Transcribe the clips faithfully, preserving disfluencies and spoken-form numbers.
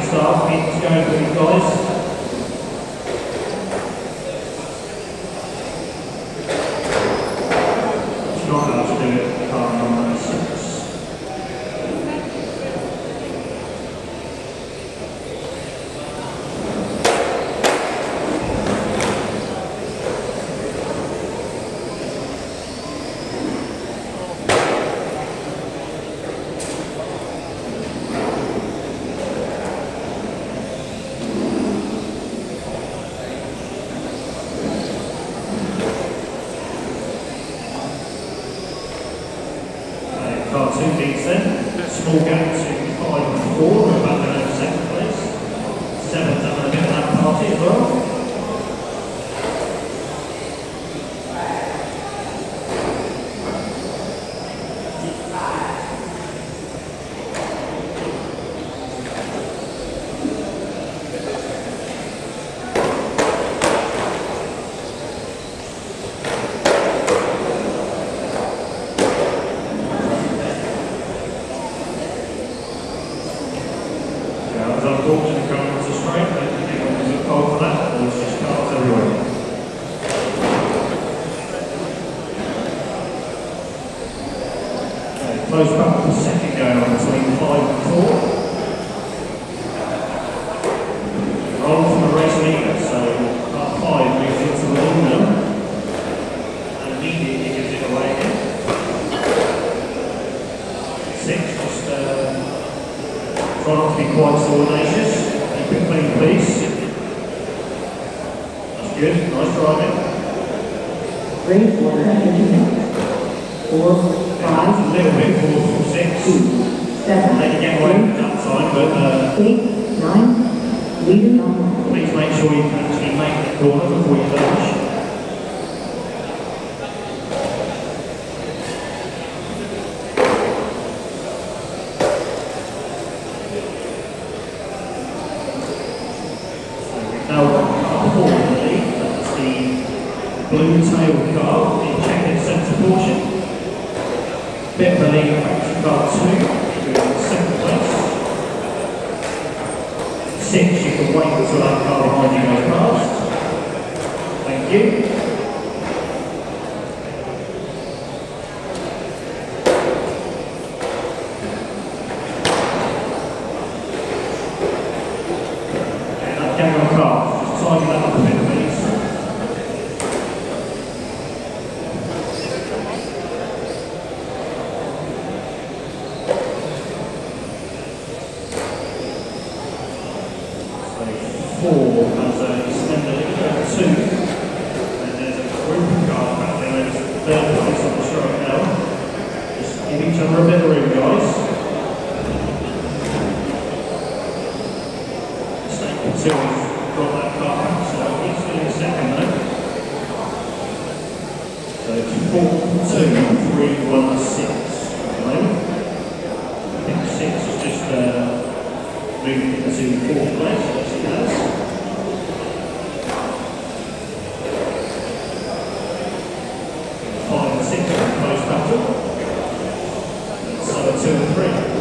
staff, meetings going for you guys. It's not allowed to do it, car number six. Car two beats then, small gap to five and four, we're back down in second place. Seventh having a bit of that party as well. Unfortunately, going to straight, but I think I was a call for that, or it's just cars everywhere. Okay, close back for second going on between five and four. Roll from the race leader, so part five moves into the lead now, and immediately gives it away again. Six just uh, try not to be quite so audacious. Keep it clean, please. That's good. Nice driving. Three, four, four, five, a little bit four from six. two, seven, they can get away with that time, but uh, eight, nine, leader on. Please make sure you can actually make the corner before you finish. Now, unfortunately, that's the blue tail car, the checkered centre portion. Bit of a lead back to car two, in second place. Six, you can wait until that car behind you goes past. Thank you. Car. Just tidy that up a bit, please. So four has a extended lead over two, and there's a group of cars back there. There's a third place on the straight now. Just give each other a bit of room, guys. Stay until got that car back, so he's still in second though. So it's four, two, three, one, six at the moment. I think six is just uh, moved into fourth place, yes it has. Five and six are in close battle. So two and three.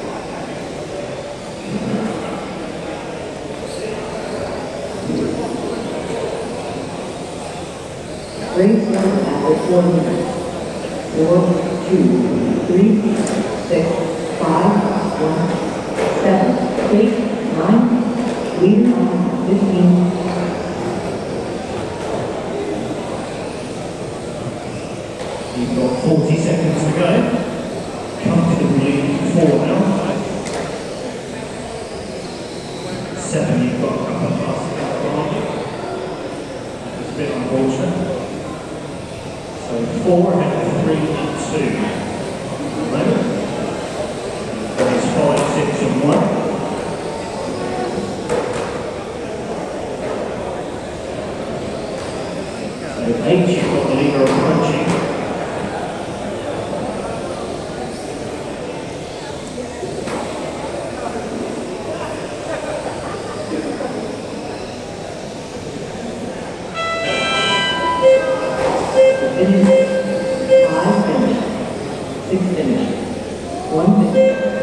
Race number after four minutes. Four, two, three, six, five, one, seven, eight, nine, leader on fifteen. You've got forty seconds to go. Comfortably four now. Seven, you've got a couple of cars to go behind you. It's a bit unfortunate. So four ahead of three and two. Eleven. There's five, six and one. So eight, you've got the leader approaching. Finish. Five finish. Six finish. One finish.